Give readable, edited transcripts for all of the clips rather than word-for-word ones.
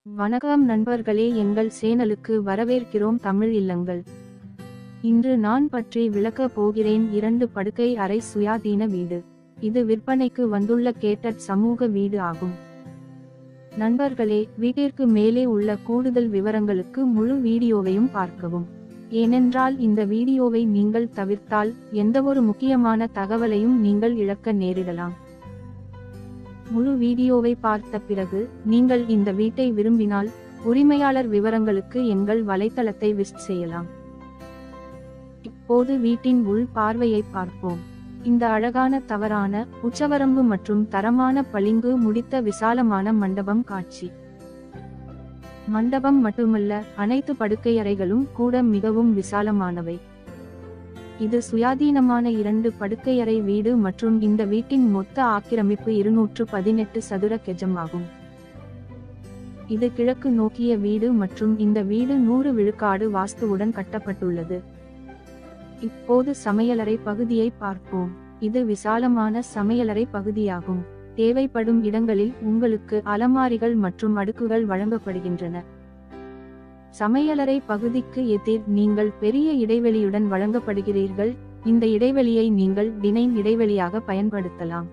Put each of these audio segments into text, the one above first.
வணக்கம் நண்பர்களே, எங்கள் சேனலுக்கு வரவேற்கிறோம். தமிழ் இல்லங்கள். இன்று நான் பற்றி விளக்க போகிறேன் 2 படுக்கை அறை சுயாதீன வீடு. இது விற்பனைக்கு வந்துள்ள கேட்டட் சமூக வீடு ஆகும். நண்பர்களே, வீட்டிற்கு மேலே உள்ள கூடுதல் விவரங்களுக்கு முழு வீடியோவையும் பார்க்கவும். ஏனென்றால் இந்த வீடியோவை நீங்கள் தவிர்த்தால் எந்தவொரு முக்கியமான தகவலையும் நீங்கள் இழக்க நேரிடலாம். முழு வீடியோவை பார்த்த பிறகு நீங்கள் இந்த வீட்டை விரும்பினால் உரிமையாளர் விவரங்களுக்கு எங்கள் வலைத்தளத்தை விசிட் செய்யலாம். இப்போது வீட்டின் உள் பார்வையை பார்ப்போம். இந்த அழகான தவறான உச்சவரம்பு மற்றும் தரமான பளிங்கு முடித்த விசாலமான மண்டபம் காட்சி. மண்டபம் மட்டுமல்ல, அனைத்து படுக்கையறைகளும் கூட மிகவும் விசாலமானவை. இது சுயாதீனமான 2 படுக்கையறை வீடு மற்றும் இந்த வீட்டின் மொத்த ஆக்கிரமிப்பு 218 சதுர கெஜம் ஆகும். இது கிழக்கு நோக்கிய வீடு மற்றும் இந்த வீடு 100 விழுக்காடு வாஸ்துவுடன் கட்டப்பட்டுள்ளது. இப்போது சமையலறை பகுதியை பார்ப்போம். இது விசாலமான சமையலறை பகுதியாகும். தேவைப்படும் இடங்களில் உங்களுக்கு அலமாரிகள் மற்றும் அடுக்குகள் வழங்கப்படுகின்றன. சமையலறை பகுதிக்கு எதிர் நீங்கள் பெரிய இடைவெளியுடன் வழங்கப்படுகிறீர்கள். இந்த இடைவெளியை நீங்கள் டினைன் இடைவெளியாக பயன்படுத்தலாம்.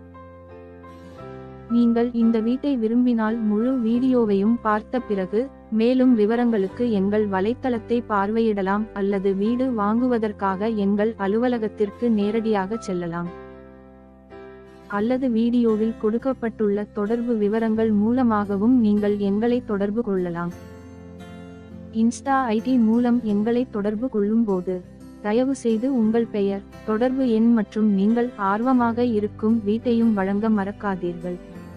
நீங்கள் இந்த வீட்டை விரும்பினால் முழு வீடியோவையும் பார்த்த பிறகு மேலும் விவரங்களுக்கு எங்கள் வலைத்தளத்தை பார்வையிடலாம் அல்லது வீடு வாங்குவதற்காக எங்கள் அலுவலகத்திற்கு நேரடியாக செல்லலாம். அல்லது வீடியோவில் கொடுக்கப்பட்டுள்ள தொடர்பு விவரங்கள் மூலமாகவும் நீங்கள் எங்களை தொடர்பு கொள்ளலாம். இன்ஸ்டா ஐடி மூலம் எங்களை தொடர்பு கொள்ளும்போது தயவு செய்து உங்கள் பெயர், தொடர்பு எண் மற்றும் நீங்கள் ஆர்வமாக இருக்கும் வீட்டையும் வழங்க மறக்காதீர்கள்.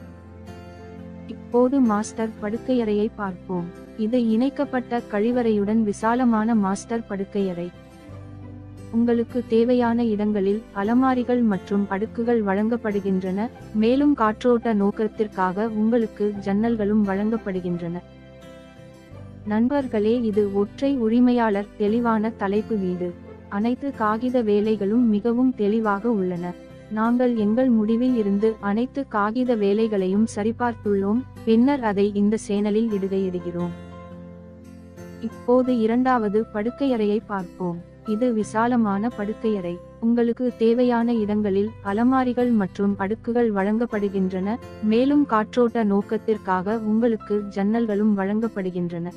இப்போது மாஸ்டர் படுக்கையறையை பார்ப்போம். இது இணைக்கப்பட்ட கழிவறையுடன் விசாலமான மாஸ்டர் படுக்கையறை. உங்களுக்கு தேவையான இடங்களில் அலமாரிகள் மற்றும் அடுக்குகள் வழங்கப்படுகின்றன. மேலும் காற்றோட்ட நோக்கத்திற்காக உங்களுக்கு ஜன்னல்களும் வழங்கப்படுகின்றன. நண்பர்களே, இது ஒற்றை உரிமையாளர் தெளிவான தலைப்பு வீடு. அனைத்து காகித வேலைகளும் மிகவும் தெளிவாக உள்ளன. நாங்கள் எங்கள் முடிவில் இருந்து அனைத்து காகித வேலைகளையும் சரிபார்த்துள்ளோம், பின்னர் அதை இந்த சேனலில் இடுகிறோம். இப்போது 2வது படுக்கையறையை பார்ப்போம். இது விசாலமான படுக்கையறை. உங்களுக்கு தேவையான இடங்களில் அலமாரிகள் மற்றும் அடுக்குகள் வழங்கப்படுகின்றன. மேலும் காற்றோட்ட நோக்கத்திற்காக உங்களுக்கு ஜன்னல்களும் வழங்கப்படுகின்றன.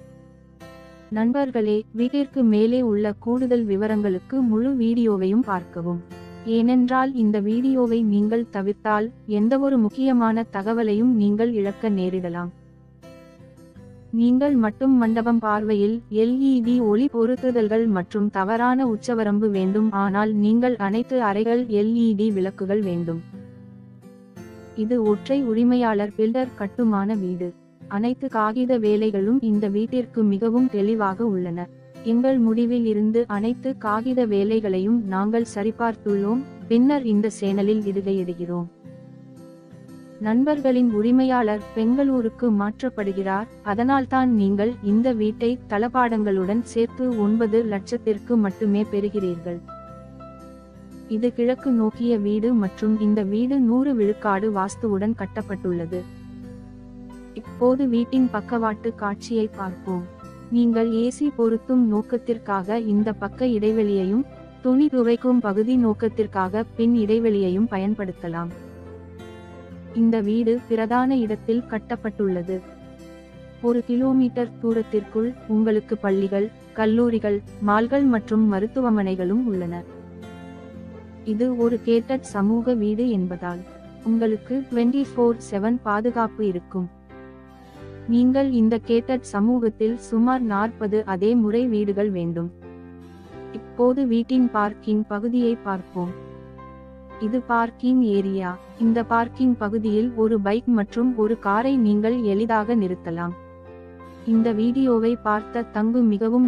நண்பர்களே, வீட்டிற்கு மேலே உள்ள கூடுதல் விவரங்களுக்கு முழு வீடியோவையும் பார்க்கவும். ஏனென்றால் இந்த வீடியோவை நீங்கள் தவிர்த்தால் எந்தவொரு முக்கியமான தகவலையும் நீங்கள் இழக்க நேரிடலாம். நீங்கள் மட்டும் மண்டபம் பார்வையில் LED ஒளி பொருத்துதல்கள் மற்றும் தவறான உச்சவரம்பு வேண்டும், ஆனால் நீங்கள் அனைத்து அறைகள் LED விளக்குகள் வேண்டும். இது ஒற்றை உரிமையாளர் பில்டர் கட்டுமான வீடு. அனைத்து காகித வேலைகளும் இந்த வீட்டிற்கு மிகவும் தெளிவாக உள்ளன. எங்கள் முடிவில் இருந்து அனைத்து காகித வேலைகளையும் நாங்கள் சரிபார்த்துள்ளோம், பின்னர் இந்த சேனலில் இடுகிறோம். நண்பர்களின் உரிமையாளர் பெங்களூருக்கு மாற்றப்படுகிறார், அதனால்தான் நீங்கள் இந்த வீட்டை தளபாடங்களுடன் சேர்த்து 9 லட்சத்திற்கு மட்டுமே பெறுகிறீர்கள். இது கிழக்கு நோக்கிய வீடு மற்றும் இந்த வீடு 100 விழுக்காடு வாஸ்துவுடன் கட்டப்பட்டுள்ளது. இப்போது வீட்டின் பக்கவாட்டு காட்சியை பார்ப்போம். நீங்கள் AC பொருத்தும் நோக்கத்திற்காக இந்த பக்க இடைவெளியையும் துணி துவைக்கும் பகுதி நோக்கத்திற்காக பின் இடைவெளியையும் பயன்படுத்தலாம். இந்த வீடு பிரதான இடத்தில் கட்டப்பட்டுள்ளது. 1 கிலோமீட்டர் தூரத்திற்குள் உங்களுக்கு பள்ளிகள், கல்லூரிகள், மால்கள் மற்றும் மருத்துவமனைகளும் உள்ளன. இது ஒரு கேட்டட் சமூக வீடு என்பதால் உங்களுக்கு 24/7 பாதுகாப்பு இருக்கும். நீங்கள் இந்த கேட்டட் சமூகத்தில் சுமார் 40 அதே முறை வீடுகள் வேண்டும். இப்போது வீட்டின் பார்க்கிங் பகுதியை பார்ப்போம். இது பார்க்கிங் ஏரியா. இந்த பார்க்கிங் பகுதியில் ஒரு பைக் மற்றும் ஒரு காரை நீங்கள் எளிதாக நிறுத்தலாம். இந்த வீடியோவை பார்த்த தங்கு மிகவும்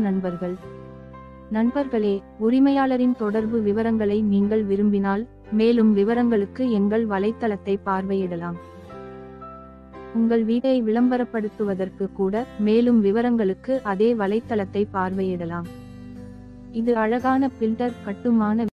நண்பர்களே, உரிமையாளரின் தொடர்பு விவரங்களை நீங்கள் விரும்பினால் மேலும் விவரங்களுக்கு எங்கள் வலைத்தளத்தை பார்வையிடலாம். உங்கள் வீட்டை விளம்பரப்படுத்துவதற்கு கூட மேலும் விவரங்களுக்கு அதே வலைத்தளத்தை பார்வையிடலாம். இது அழகான பில்டர் கட்டுமான